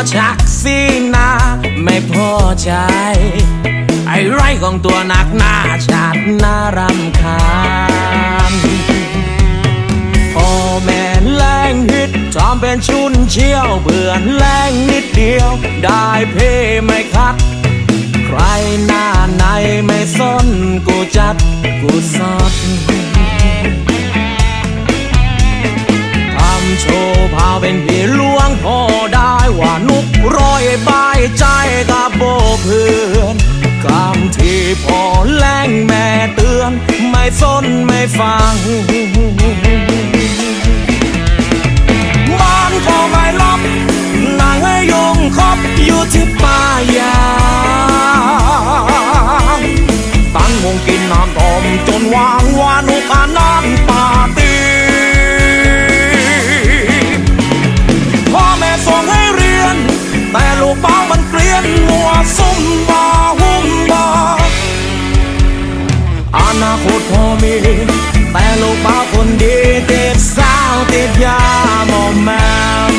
ชักสีหน้าไม่พอใจไอ้ไรของตัวหนักหน้าชาติน่ารำคาญพ่อแม่แรงฮิตทำเป็นชุนเชี่ยวเบื่อแรงนิดเดียวได้เพไม่คัดใครหน้าไหนไม่สนกูจัดกูสดทำโชว์พาเป็นพี่หลวงพอได้ว่านุกร้อยบายใจกับโบเพื่อนคำที่พ่อแรงแม่เตือนไม่สนไม่ฟังบ้านก็ไม่รับนั่งให้ยงคบอยู่ที่ป่ายางตั้งวงกินน้ำต้มจนวางวานุกาน้ำปาตีพ่อแม่ส่งให้เรียนแต่ลูกเป้ามันเกลียนหัวซุ่มบาหุ่มบาอนาคตพ่อมีแต่ลูกเป้าคนดีติดสาวติดยามอมแมม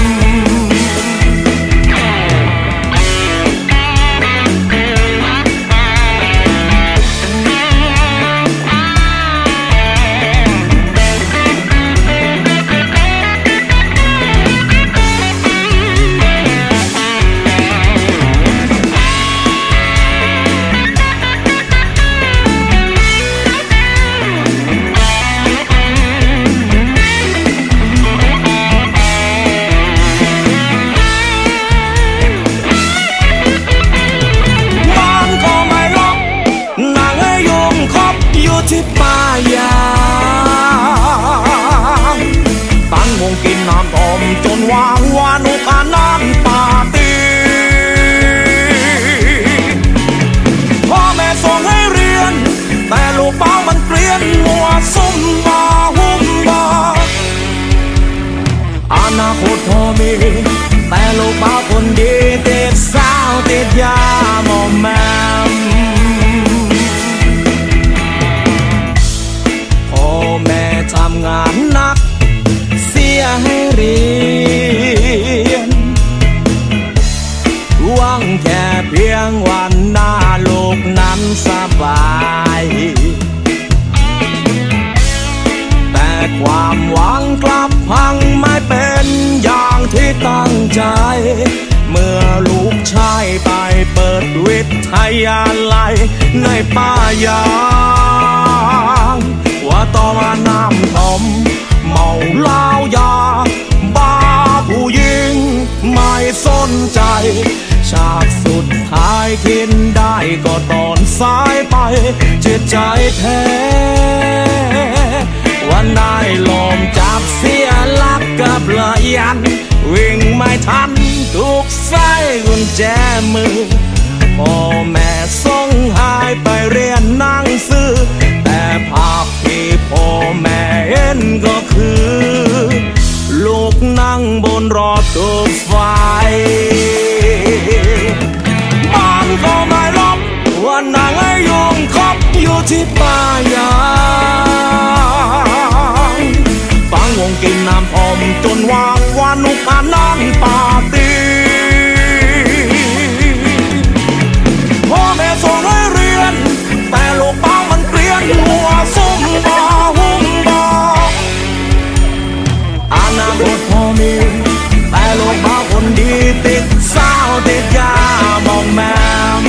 ที่ป่ายางตั้งวงกินน้ำต้มจนวางวานุกาน้ำปาตีพ่อแม่ส่งให้เรียนแต่ลูกเป้ามันเกลียนหัวซุ่มบาหุ่มบาอนาคตพ่อมีแต่ลูกเป้าคนดีติดสาวติดยามอมแมมแม่ทำงานหนักเสียให้เรียนหวังแค่เพียงวันหน้าลูกนั้นสบายแต่ความหวังกลับพังไม่เป็นอย่างที่ตั้งใจเมื่อลูกชายไปเปิดวิทยาลัยในป่ายางว่าต่อมาน้ำต้มเมาเหล้ายาบ้าผู้หญิงไม่สนใจชาติสุดท้ายกินได้ก็ตอนสายไปจิตใจแท้วันได้ลมจับเสียหลักกับละยันวิ่งไม่ทันถูกใส่กุญแจมือพ่อแม่ส่งหายไปเรียนหนังสือแต่ภาพที่พ่อแม่เห็นก็คือลูกนั่งบนรถตู้ไฟบ้านก็ไม่รับว่านั่งให้ยงคบอยู่ที่ป่ายางฟังวงกินน้ำอมจนวางวานุกาน้ำปาตีพ่อแม่ส่งให้เรียนแต่ลูกเป้ามันเกลียนหัวซุ่มบาหุ่มบาอนาคตพ่อมีแต่ลูกเป้าคนดีติดสาวติดยามองแมม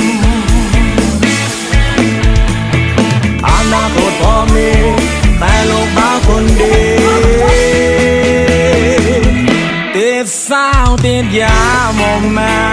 อนาคตพ่อมีแต่ลูกเป้าคนดีติดสาวติดยามองแมม